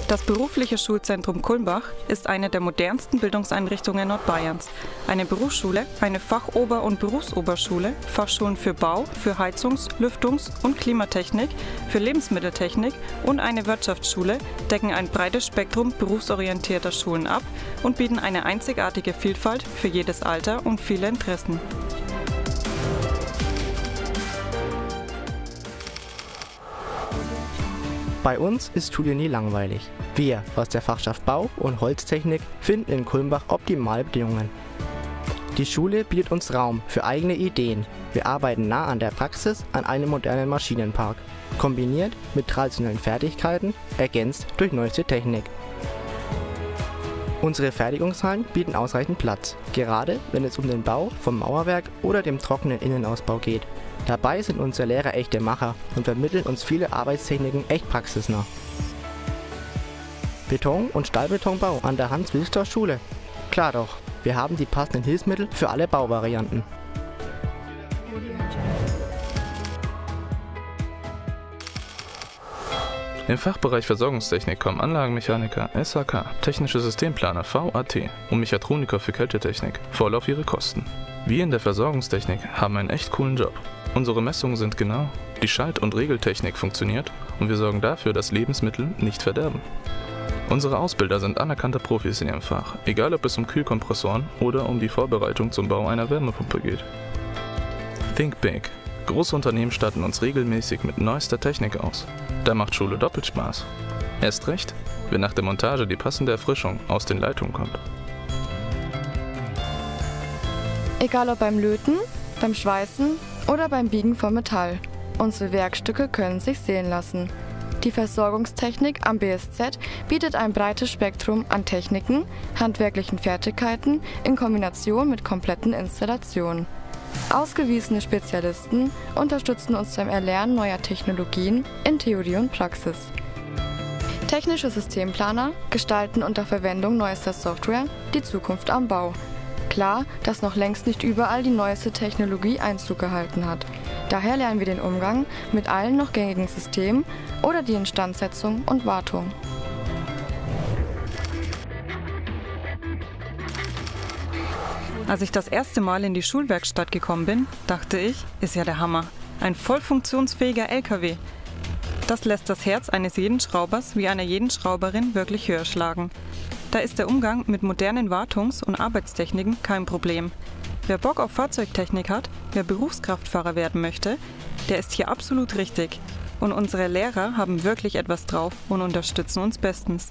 Das berufliche Schulzentrum Kulmbach ist eine der modernsten Bildungseinrichtungen Nordbayerns. Eine Berufsschule, eine Fachober- und Berufsoberschule, Fachschulen für Bau, für Heizungs-, Lüftungs- und Klimatechnik, für Lebensmitteltechnik und eine Wirtschaftsschule decken ein breites Spektrum berufsorientierter Schulen ab und bieten eine einzigartige Vielfalt für jedes Alter und viele Interessen. Bei uns ist Schule nie langweilig. Wir aus der Fachschaft Bau und Holztechnik finden in Kulmbach optimale Bedingungen. Die Schule bietet uns Raum für eigene Ideen. Wir arbeiten nah an der Praxis an einem modernen Maschinenpark, kombiniert mit traditionellen Fertigkeiten, ergänzt durch neueste Technik. Unsere Fertigungshallen bieten ausreichend Platz, gerade wenn es um den Bau vom Mauerwerk oder dem trockenen Innenausbau geht. Dabei sind unsere Lehrer echte Macher und vermitteln uns viele Arbeitstechniken echt praxisnah. Beton- und Stahlbetonbau an der Hans-Wilstor-Schule? Klar doch, wir haben die passenden Hilfsmittel für alle Bauvarianten. Im Fachbereich Versorgungstechnik kommen Anlagenmechaniker, SHK, technische Systemplaner, VAT und Mechatroniker für Kältetechnik voll auf ihre Kosten. Wir in der Versorgungstechnik haben einen echt coolen Job. Unsere Messungen sind genau, die Schalt- und Regeltechnik funktioniert und wir sorgen dafür, dass Lebensmittel nicht verderben. Unsere Ausbilder sind anerkannte Profis in ihrem Fach, egal ob es um Kühlkompressoren oder um die Vorbereitung zum Bau einer Wärmepumpe geht. Think Big. Große Unternehmen statten uns regelmäßig mit neuester Technik aus. Da macht Schule doppelt Spaß. Erst recht, wenn nach der Montage die passende Erfrischung aus den Leitungen kommt. Egal ob beim Löten, beim Schweißen oder beim Biegen von Metall. Unsere Werkstücke können sich sehen lassen. Die Versorgungstechnik am BSZ bietet ein breites Spektrum an Techniken, handwerklichen Fertigkeiten in Kombination mit kompletten Installationen. Ausgewiesene Spezialisten unterstützen uns beim Erlernen neuer Technologien in Theorie und Praxis. Technische Systemplaner gestalten unter Verwendung neuester Software die Zukunft am Bau. Klar, dass noch längst nicht überall die neueste Technologie Einzug gehalten hat. Daher lernen wir den Umgang mit allen noch gängigen Systemen oder die Instandsetzung und Wartung. Als ich das erste Mal in die Schulwerkstatt gekommen bin, dachte ich, ist ja der Hammer. Ein voll funktionsfähiger LKW. Das lässt das Herz eines jeden Schraubers wie einer jeden Schrauberin wirklich höher schlagen. Da ist der Umgang mit modernen Wartungs- und Arbeitstechniken kein Problem. Wer Bock auf Fahrzeugtechnik hat, wer Berufskraftfahrer werden möchte, der ist hier absolut richtig. Und unsere Lehrer haben wirklich etwas drauf und unterstützen uns bestens.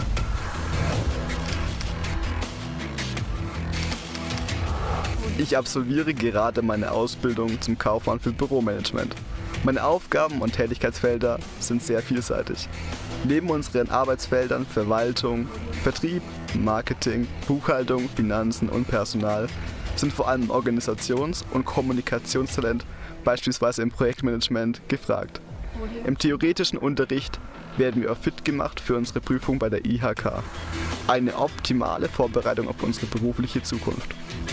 Ich absolviere gerade meine Ausbildung zum Kaufmann für Büromanagement. Meine Aufgaben und Tätigkeitsfelder sind sehr vielseitig. Neben unseren Arbeitsfeldern Verwaltung, Vertrieb, Marketing, Buchhaltung, Finanzen und Personal sind vor allem Organisations- und Kommunikationstalent, beispielsweise im Projektmanagement, gefragt. Im theoretischen Unterricht werden wir auch fit gemacht für unsere Prüfung bei der IHK. Eine optimale Vorbereitung auf unsere berufliche Zukunft.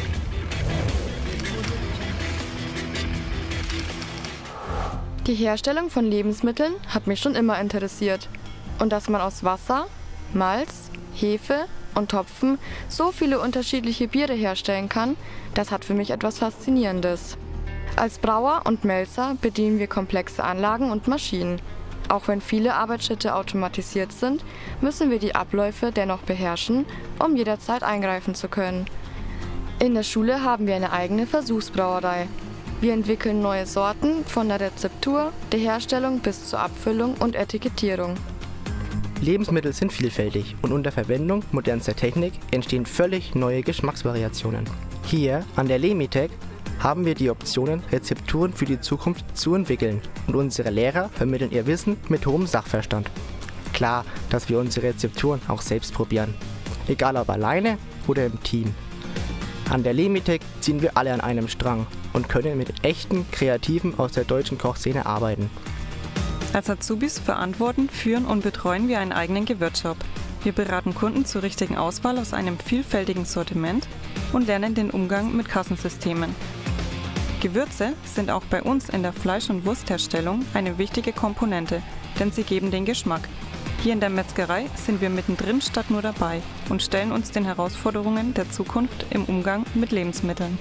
Die Herstellung von Lebensmitteln hat mich schon immer interessiert. Und dass man aus Wasser, Malz, Hefe und Topfen so viele unterschiedliche Biere herstellen kann, das hat für mich etwas Faszinierendes. Als Brauer und Melzer bedienen wir komplexe Anlagen und Maschinen. Auch wenn viele Arbeitsschritte automatisiert sind, müssen wir die Abläufe dennoch beherrschen, um jederzeit eingreifen zu können. In der Schule haben wir eine eigene Versuchsbrauerei. Wir entwickeln neue Sorten von der Rezeptur, der Herstellung bis zur Abfüllung und Etikettierung. Lebensmittel sind vielfältig und unter Verwendung modernster Technik entstehen völlig neue Geschmacksvariationen. Hier an der Lemitec haben wir die Optionen, Rezepturen für die Zukunft zu entwickeln und unsere Lehrer vermitteln ihr Wissen mit hohem Sachverstand. Klar, dass wir unsere Rezepturen auch selbst probieren, egal ob alleine oder im Team. An der Lemitec ziehen wir alle an einem Strang und können mit echten Kreativen aus der deutschen Kochszene arbeiten. Als Azubis verantworten, führen und betreuen wir einen eigenen Gewürzshop. Wir beraten Kunden zur richtigen Auswahl aus einem vielfältigen Sortiment und lernen den Umgang mit Kassensystemen. Gewürze sind auch bei uns in der Fleisch- und Wurstherstellung eine wichtige Komponente, denn sie geben den Geschmack. Hier in der Metzgerei sind wir mittendrin statt nur dabei und stellen uns den Herausforderungen der Zukunft im Umgang mit Lebensmitteln.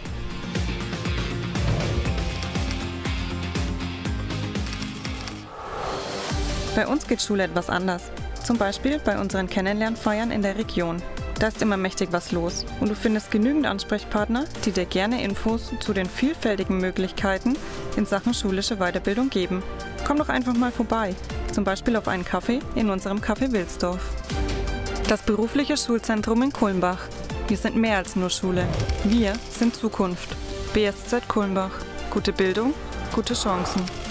Bei uns geht Schule etwas anders. Zum Beispiel bei unseren Kennenlernfeiern in der Region. Da ist immer mächtig was los und du findest genügend Ansprechpartner, die dir gerne Infos zu den vielfältigen Möglichkeiten in Sachen schulische Weiterbildung geben. Komm doch einfach mal vorbei, zum Beispiel auf einen Kaffee in unserem Café Wilsdorf. Das berufliche Schulzentrum in Kulmbach. Wir sind mehr als nur Schule. Wir sind Zukunft. BSZ Kulmbach. Gute Bildung, gute Chancen.